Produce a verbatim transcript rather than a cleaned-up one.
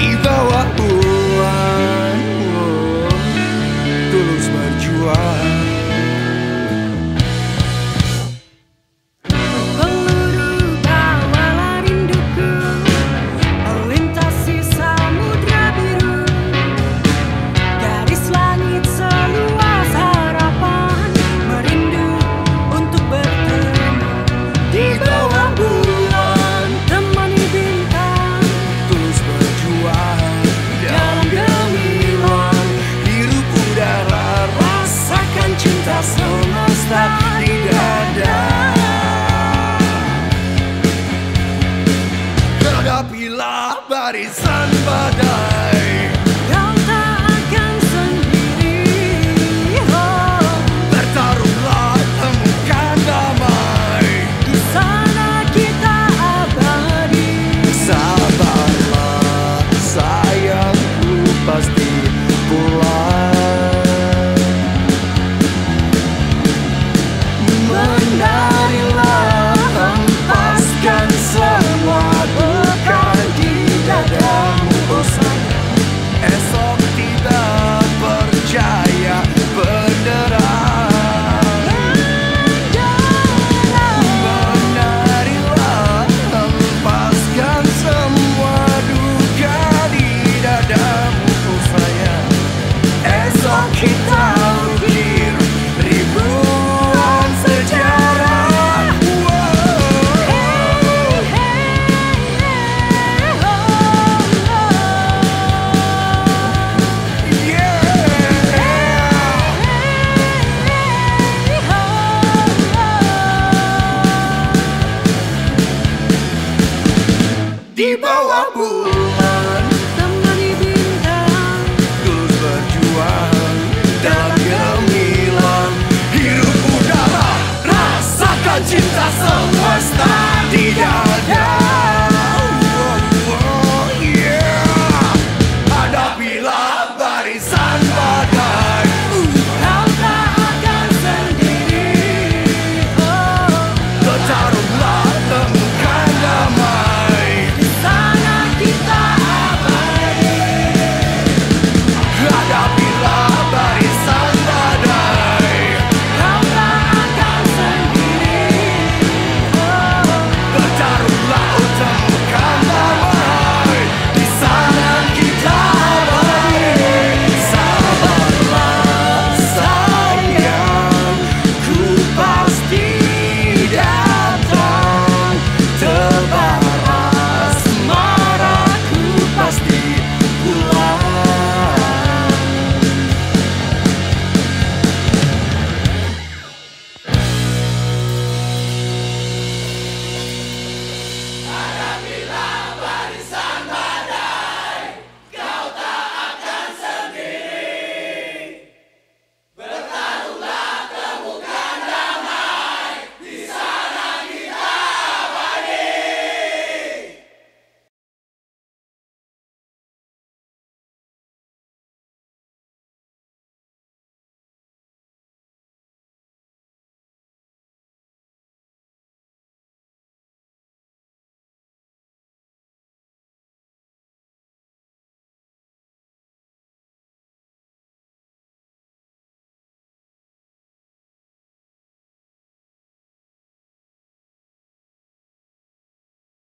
di bawah bulan, oh, tulus berjuang. Semesta di dada, hadapilah barisan badai. Kau tak akan sendiri, oh. Bertarunglah, temukan damai. Di sana kita abadi. Sabarlah sayangku, pasti pulang. Menarilah, hempaskan semua duka di dadamu, oh sayang. Esok tidak percaya benderang. Menarilah, hempaskan semua duka di dadamu, oh sayang. Esok kita ukir ribuan sejarah. Di bawah bumi.